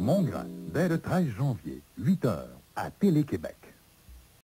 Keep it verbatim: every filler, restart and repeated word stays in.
Mongrain, dès le treize janvier, huit heures, à Télé-Québec.